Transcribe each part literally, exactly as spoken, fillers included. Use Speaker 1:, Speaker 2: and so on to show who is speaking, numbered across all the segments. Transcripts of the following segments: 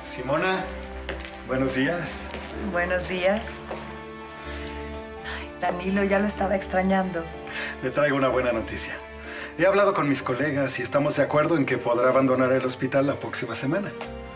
Speaker 1: Simona, buenos días.
Speaker 2: Buenos días. Ay, Danilo, ya lo estaba extrañando.
Speaker 1: Le traigo una buena noticia. He hablado con mis colegas y estamos de acuerdo en que podrá abandonar el hospital la próxima semana.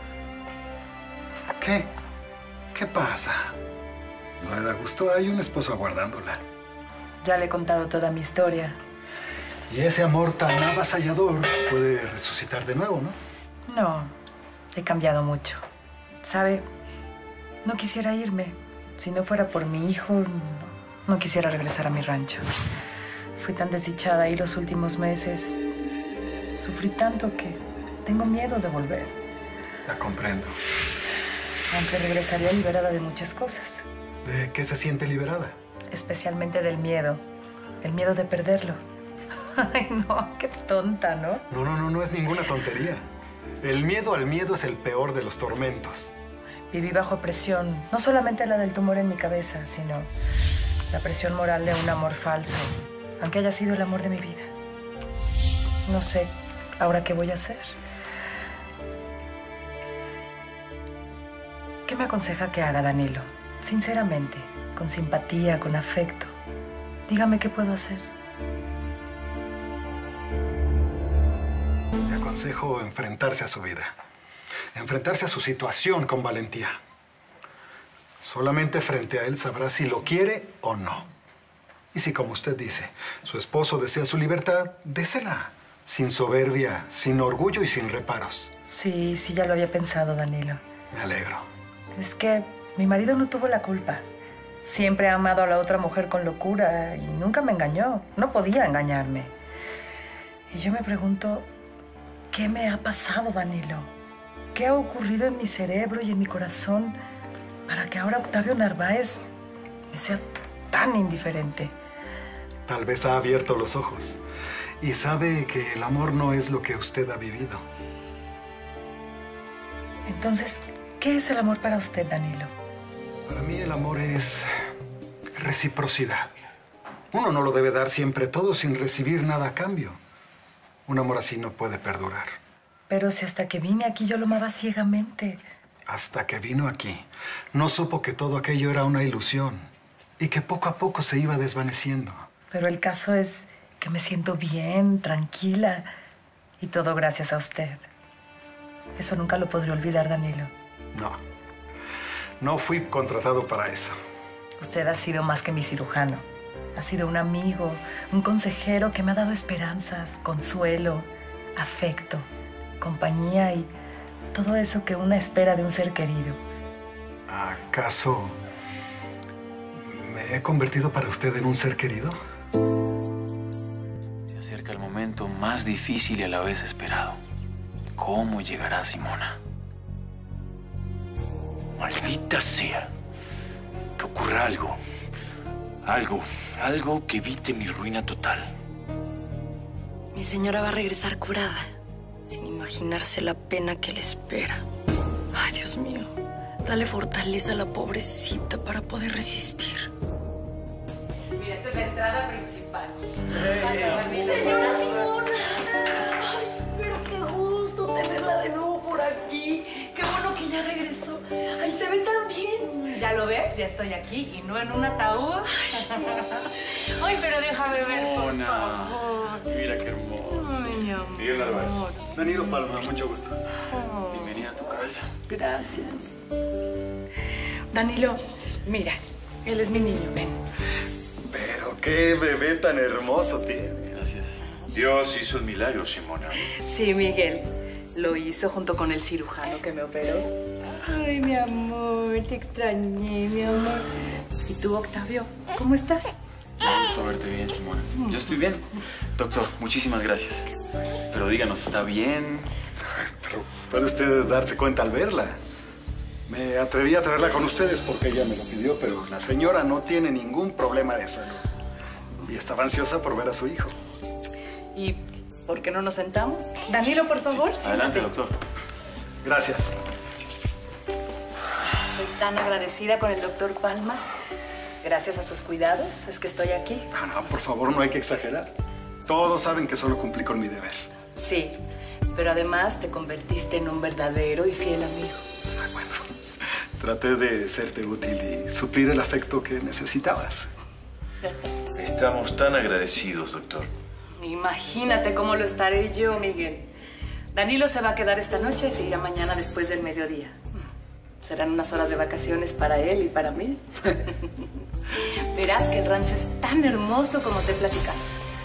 Speaker 1: ¿Qué? ¿Qué pasa? ¿No le da gusto? Hay un esposo aguardándola.
Speaker 2: Ya le he contado toda mi historia.
Speaker 1: Y ese amor tan avasallador puede resucitar de nuevo, ¿no?
Speaker 2: No, he cambiado mucho. ¿Sabe? No quisiera irme. Si no fuera por mi hijo, no, no quisiera regresar a mi rancho. Fui tan desdichada ahí los últimos meses. Sufrí tanto que tengo miedo de volver.
Speaker 1: La comprendo.
Speaker 2: Aunque regresaría liberada de muchas cosas.
Speaker 1: ¿De qué se siente liberada?
Speaker 2: Especialmente del miedo. El miedo de perderlo. Ay, no, qué tonta, ¿no?
Speaker 1: No, no, no, no es ninguna tontería. El miedo al miedo es el peor de los tormentos.
Speaker 2: Viví bajo presión, no solamente la del tumor en mi cabeza, sino la presión moral de un amor falso, aunque haya sido el amor de mi vida. No sé ahora qué voy a hacer. ¿Qué me aconseja que haga, Danilo? Sinceramente, con simpatía, con afecto. Dígame qué puedo hacer.
Speaker 1: Le aconsejo enfrentarse a su vida. Enfrentarse a su situación con valentía. Solamente frente a él sabrá si lo quiere o no. Y si, como usted dice, su esposo desea su libertad, désela. Sin soberbia, sin orgullo y sin reparos.
Speaker 2: Sí, sí, ya lo había pensado, Danilo.
Speaker 1: Me alegro.
Speaker 2: Es que mi marido no tuvo la culpa. Siempre ha amado a la otra mujer con locura y nunca me engañó. No podía engañarme. Y yo me pregunto, ¿qué me ha pasado, Danilo? ¿Qué ha ocurrido en mi cerebro y en mi corazón para que ahora Octavio Narváez me sea tan indiferente?
Speaker 1: Tal vez ha abierto los ojos y sabe que el amor no es lo que usted ha vivido.
Speaker 2: Entonces, ¿qué es el amor para usted, Danilo?
Speaker 1: Para mí el amor es reciprocidad. Uno no lo debe dar siempre todo sin recibir nada a cambio. Un amor así no puede perdurar.
Speaker 2: Pero si hasta que vine aquí yo lo amaba ciegamente.
Speaker 1: Hasta que vino aquí, no supo que todo aquello era una ilusión y que poco a poco se iba desvaneciendo.
Speaker 2: Pero el caso es que me siento bien, tranquila, y todo gracias a usted. Eso nunca lo podré olvidar, Danilo.
Speaker 1: No, no fui contratado para eso.
Speaker 2: Usted ha sido más que mi cirujano. Ha sido un amigo, un consejero que me ha dado esperanzas, consuelo, afecto, compañía y todo eso que una espera de un ser querido.
Speaker 1: ¿Acaso me he convertido para usted en un ser querido?
Speaker 3: Se acerca el momento más difícil y a la vez esperado. ¿Cómo llegará Simona? Maldita sea. Que ocurra algo. Algo. Algo que evite mi ruina total.
Speaker 4: Mi señora va a regresar curada, sin imaginarse la pena que le espera. Ay, Dios mío. Dale fortaleza a la pobrecita para poder resistir.
Speaker 2: Mira, esta es la entrada principal.
Speaker 4: ¡Señora Simona! ¡Ay, pero qué gusto tenerla de nuevo por aquí! ¡Qué bueno que ya regresó! ¡Ay, se ve tan bien!
Speaker 2: ¿Ya lo ves? Ya estoy aquí y no en un ataúd. Ay, pero déjame ver, por favor.
Speaker 3: Mira qué hermoso.
Speaker 2: Ay, mi amor.
Speaker 3: Miguel Narváez.
Speaker 1: Danilo Palma, mucho gusto.
Speaker 3: Bienvenida a tu casa.
Speaker 2: Gracias. Danilo, mira, él es mi niño, ven.
Speaker 1: Pero qué bebé tan hermoso tiene.
Speaker 3: Gracias. Dios hizo el milagro, Simona.
Speaker 2: Sí, Miguel. Lo hizo junto con el cirujano que me operó. Ay, mi amor, te extrañé, mi amor. ¿Y tú, Octavio? ¿Cómo estás?
Speaker 3: Me gusta verte bien, Simona. Yo estoy bien. Doctor, muchísimas gracias. Pero díganos, ¿está bien?
Speaker 1: Pero puede usted darse cuenta al verla. Me atreví a traerla con ustedes porque ella me lo pidió, pero la señora no tiene ningún problema de salud. Y estaba ansiosa por ver a su hijo.
Speaker 2: ¿Y por qué no nos sentamos? Danilo, por favor.
Speaker 3: Sí, adelante, doctor.
Speaker 1: Gracias.
Speaker 2: Estoy tan agradecida con el doctor Palma. Gracias a sus cuidados es que estoy aquí.
Speaker 1: No, no, por favor, no hay que exagerar. Todos saben que solo cumplí con mi deber.
Speaker 2: Sí, pero además te convertiste en un verdadero y fiel amigo.
Speaker 1: Ah, bueno, traté de serte útil y suplir el afecto que necesitabas.
Speaker 3: Estamos tan agradecidos, doctor.
Speaker 2: Imagínate cómo lo estaré yo, Miguel. Danilo se va a quedar esta noche y se irá mañana después del mediodía. Serán unas horas de vacaciones para él y para mí. Verás que el rancho es tan hermoso como te he platicado.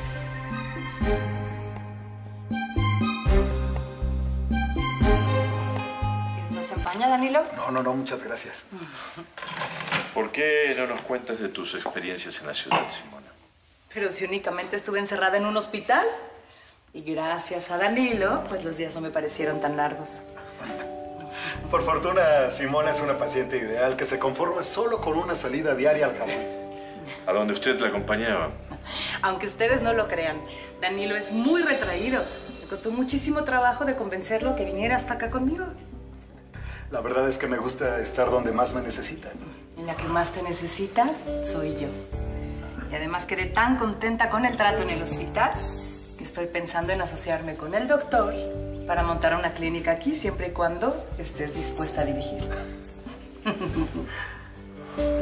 Speaker 2: ¿Quieres más champaña, Danilo?
Speaker 1: No, no, no, muchas gracias.
Speaker 3: ¿Por qué no nos cuentas de tus experiencias en la ciudad, Simona?
Speaker 2: Pero si únicamente estuve encerrada en un hospital. Y gracias a Danilo, pues los días no me parecieron tan largos.
Speaker 1: Por fortuna, Simona es una paciente ideal que se conforma solo con una salida diaria al jardín.
Speaker 3: ¿A dónde usted la acompañaba?
Speaker 2: Aunque ustedes no lo crean, Danilo es muy retraído. Me costó muchísimo trabajo de convencerlo que viniera hasta acá conmigo.
Speaker 1: La verdad es que me gusta estar donde más me necesitan.
Speaker 2: En la que más te necesita, soy yo. Y además quedé tan contenta con el trato en el hospital que estoy pensando en asociarme con el doctor para montar una clínica aquí, siempre y cuando estés dispuesta a dirigirla.